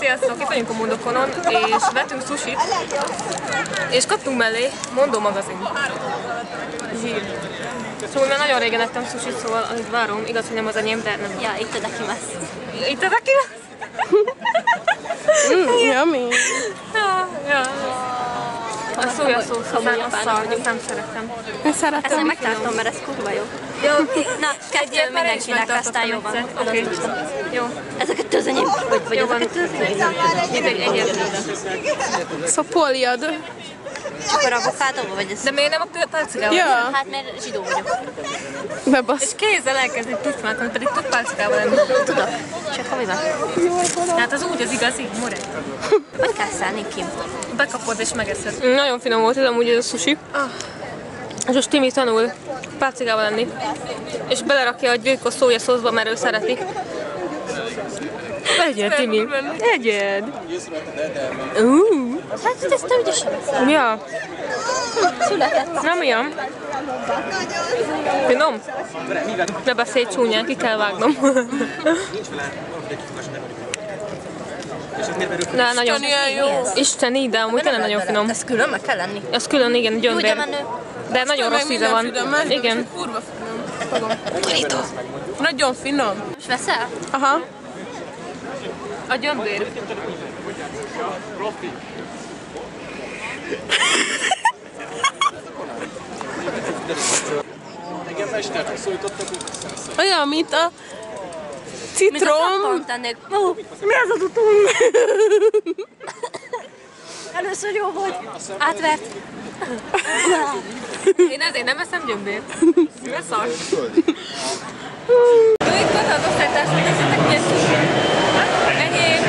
Sziasztok! Itt vagyunk a MondoConon, és vettünk sushit, és kaptunk mellé Mondó magazin. Szóval már nagyon régen ettem sushit, szóval amit várom, igaz, hogy nem az enyém, de nem. Ja, itt a dakimasz. Itt a dakimasz? Yummy! Ja. A szójaszósz, azt nem szeretem. Én szeretem. Ezt megtartom, mert ez kurva jó. Jó, na, kettő mindenkinek, aztán jó van. Oké. Jó. Ez a kettő az enyém, vagy ez a kettő az enyém? Mindegy, egyébként. Szopoljad. Akkor avokádó vagy ez? De miért nem a pálcikával? Ja. Hát mert zsidó vagyok. Bebasz. És kézzel elkezdi tucsmálni, pedig tud pálcikával lenni. Tudok, csak ha mi van? Hát az úgy az igazi, more. Hogy kell szállni, Kim? Bekapod és megeszed. Nagyon finom volt ez amúgy ez a sushi. És most Timi tanul pálcikával lenni. És belerakja a gyilkos szójaszószba, mert ő szereti. Egyed, Timi. Egyed. Hát ezt te ügyesen veszel. Ja. Született. Nem ilyen. Finom? Ne beszélj csúnyán, ki kell vágnom. De nagyon jó. Isteni, de amúgy tényleg nagyon finom. Ez külön meg kell lenni. Ez külön, igen, gyömbér. De nagyon rossz íze van. Igen. Kurva finom. Nagyon finom. És veszel? Aha. A gyömbér. Olyan, mint a citrom. Mi az az utunk? Először jó volt. Átvert. Én ezért nem eszem gyömbér. Mi a szar? Itt van az osztálytárs, hogy eszetek milyen sushi. Enyém.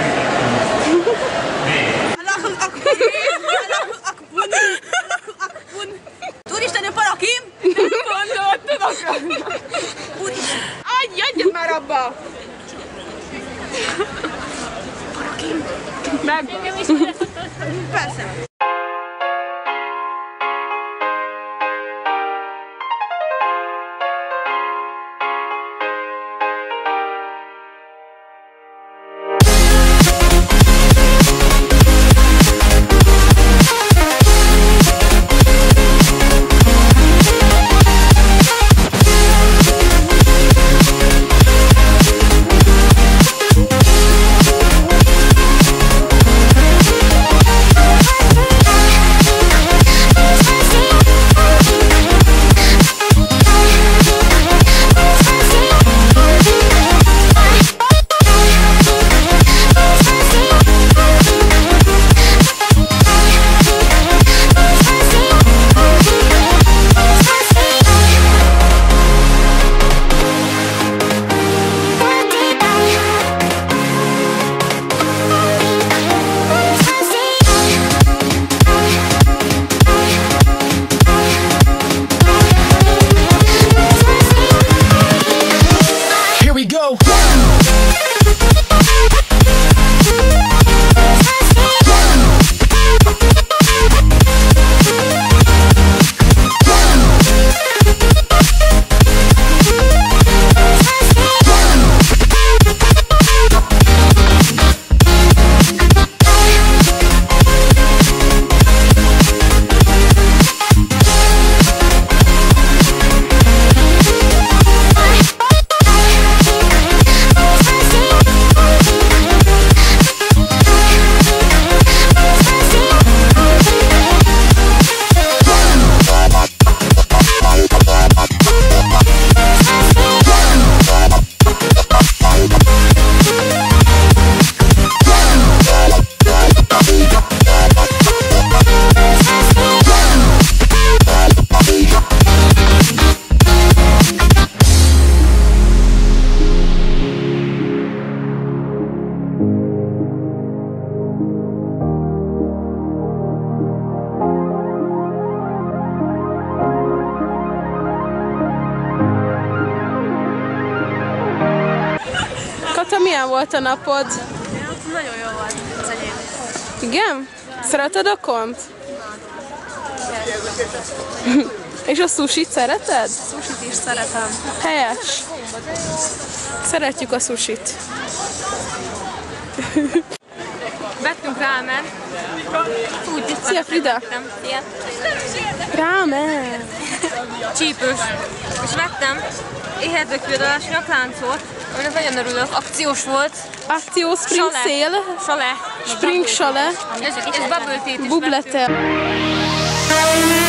Úristen, a parakim! Mondod, tudok. Úristen! Adjad már abba! Parakim! Meg! Persze! Milyen volt a napod? Nagyon jó volt az enyém. Igen? Szereted a kont? És a sushit szereted? Sushit is szeretem. Helyes. Szeretjük a sushit. vettünk rámen. Úgy Szia, Frida! Szia. Rámen! Csípős. És vettem éhezőkviadalás nyakláncot, aminek nagyon örülök. Akciós volt. Akció Spring Sale. Sale. Spring Sale. És bubble tea-t is Bubletel.